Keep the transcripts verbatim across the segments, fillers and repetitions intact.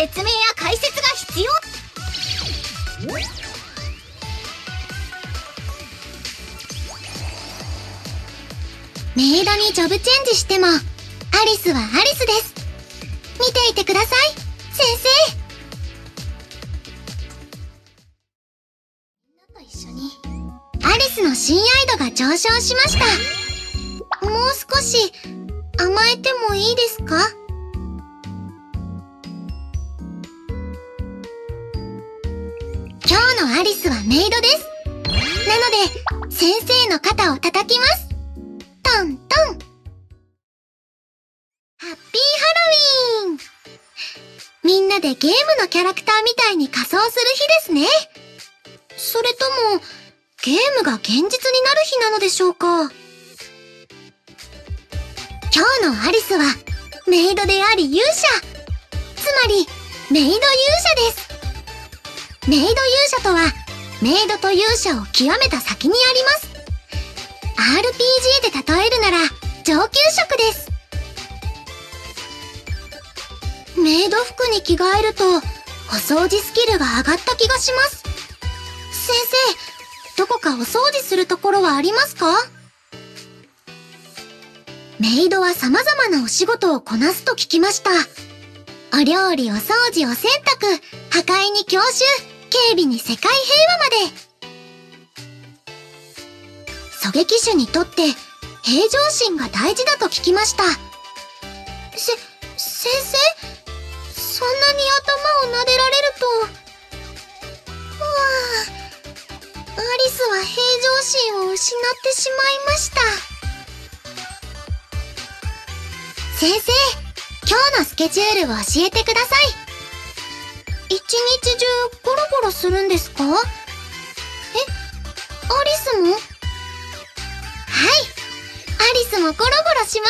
説明や解説が必要。 メイドにジョブチェンジしてもアリスはアリスです。見ていてください、先生。みんなと一緒にアリスの親愛度が上昇しました。もう少し甘えてもいいですか？今日のアリスはメイドです。なので先生の肩を叩きます。トントン。ハッピーハロウィーン。みんなでゲームのキャラクターみたいに仮装する日ですね。それともゲームが現実になる日なのでしょうか。今日のアリスはメイドであり勇者、つまりメイド勇者です。メイド勇者とはメイドと勇者を極めた先にあります。 アールピージー で例えるなら上級職です。メイド服に着替えるとお掃除スキルが上がった気がします。先生、どこかお掃除するところはありますか？メイドは様々なお仕事をこなすと聞きました。お料理、お掃除、お洗濯、破壊に教習、警備に世界平和まで。狙撃手にとって平常心が大事だと聞きました。せ、先生、そんなに頭を撫でられると。うわあ、アリスは平常心を失ってしまいました。先生、今日のスケジュールを教えてください。一日中ゴロゴロするんですか？え、アリスも？はい、アリスもゴロゴロします。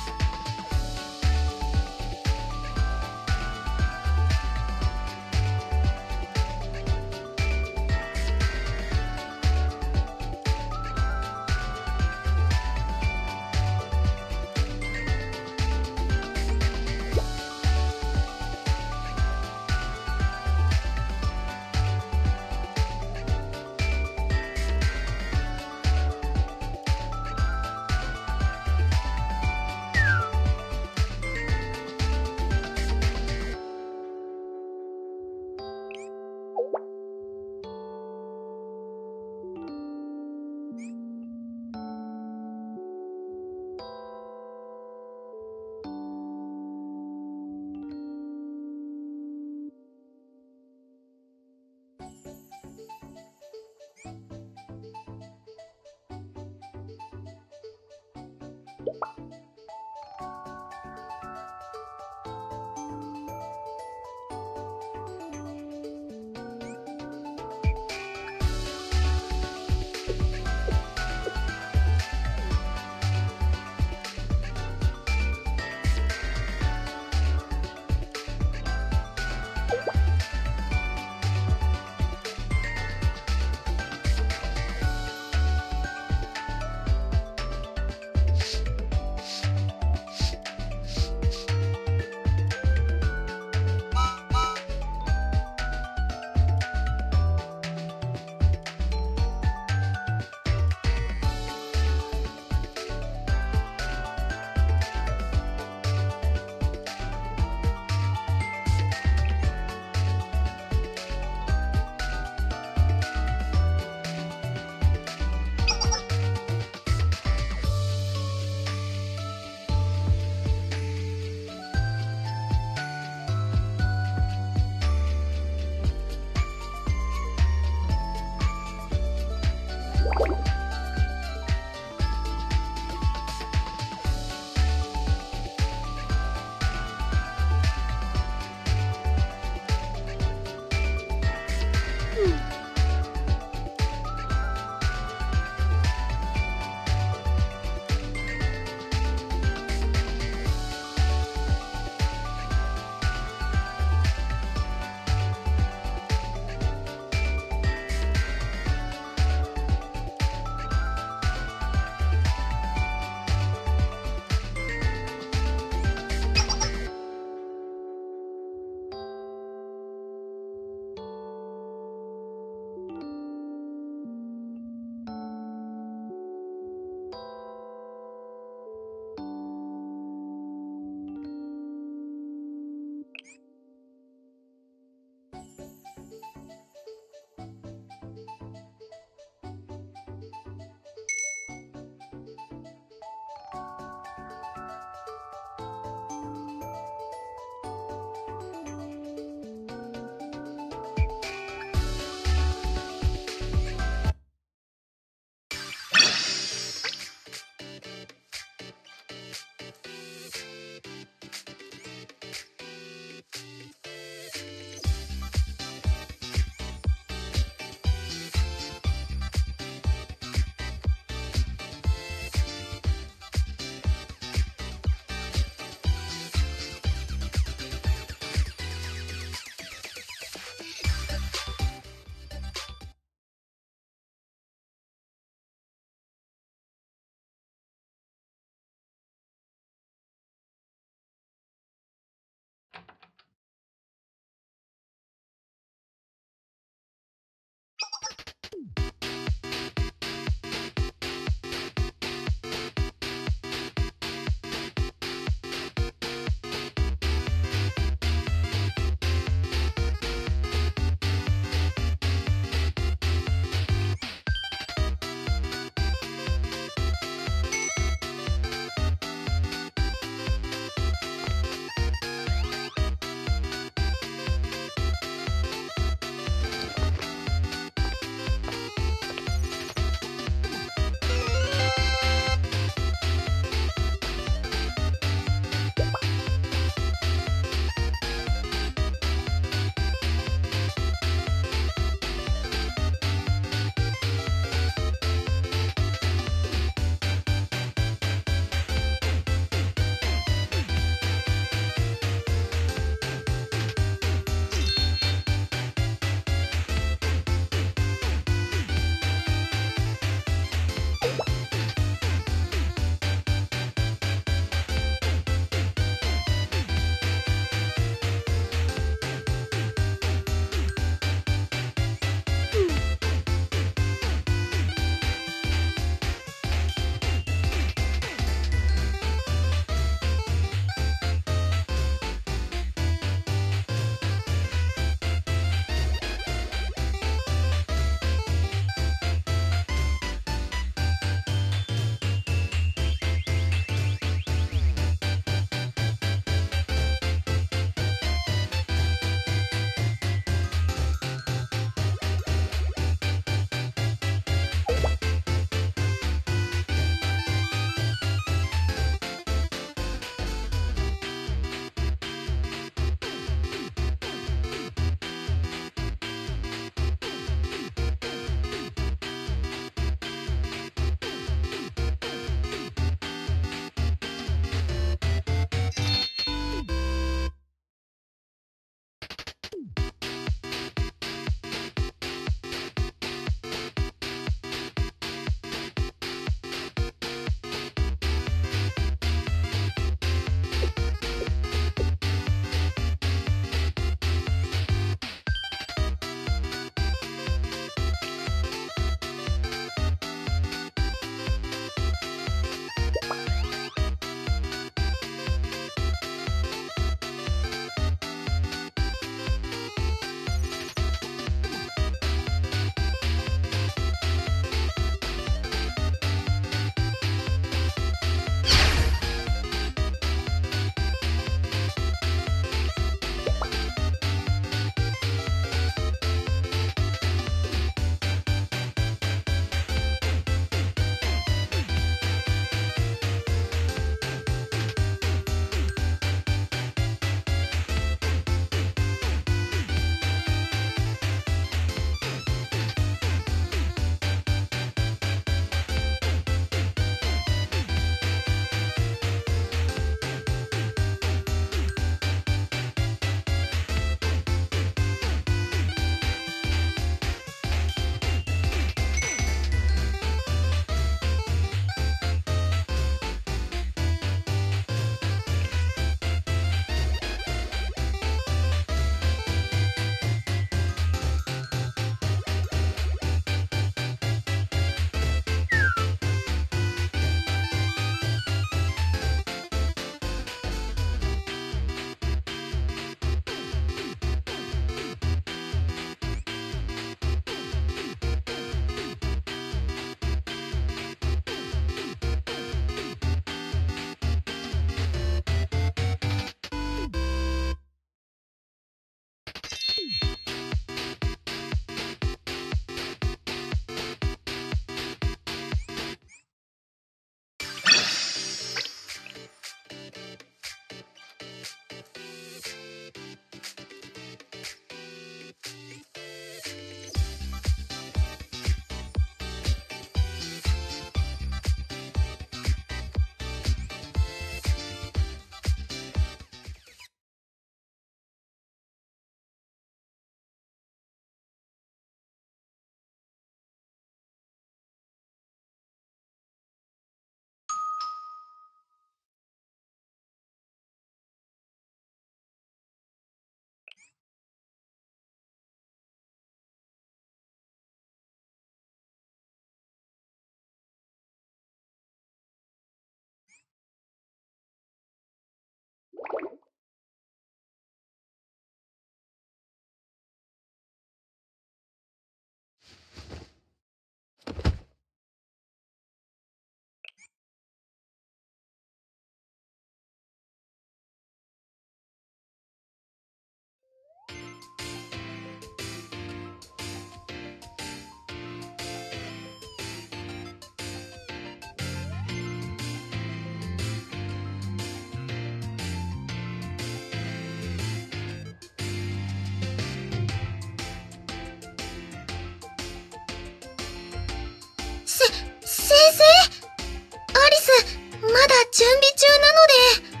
せ、先生、アリス、まだ準備中なので。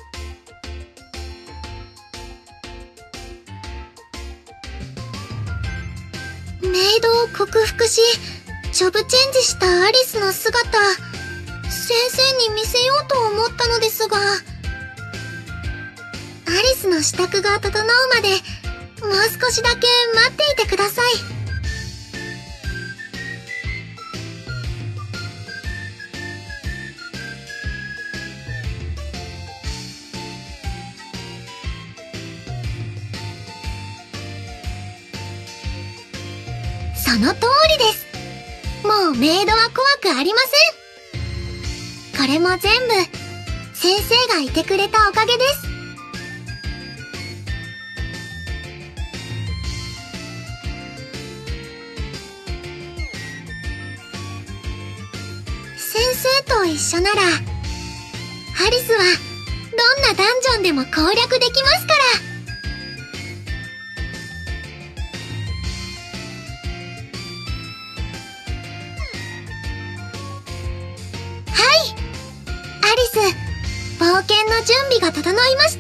メイドを克服し、ジョブチェンジしたアリスの姿、先生に見せようと思ったのですが、アリスの支度が整うまで、もう少しだけ待っていてください。その通りです。もうメイドは怖くありません。これも全部先生がいてくれたおかげです。先生と一緒ならアリスはどんなダンジョンでも攻略できますから。冒険の準備が整いました。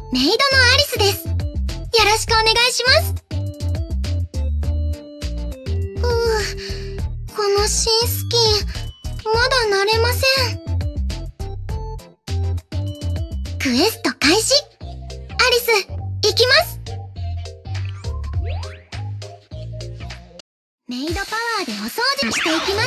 メイドのアリスです。よろしくお願いします。ふう、この新スキン、まだ慣れません。クエスト開始。アリス、行きます。メイドパワーでお掃除していきます。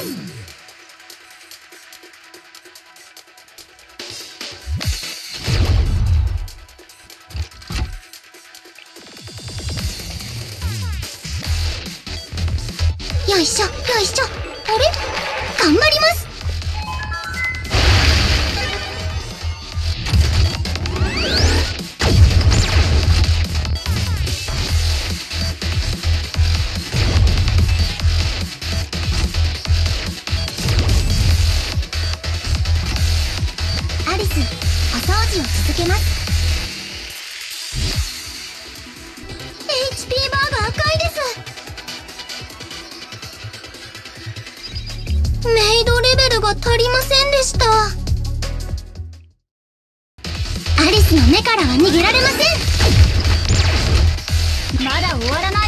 よいしょ、よいしょ。あれ？頑張ります。アリス、お掃除を続けます。エイチピー バーが赤いです。メイドレベルが足りませんでした。アリスの目からは逃げられません。まだ終わらない。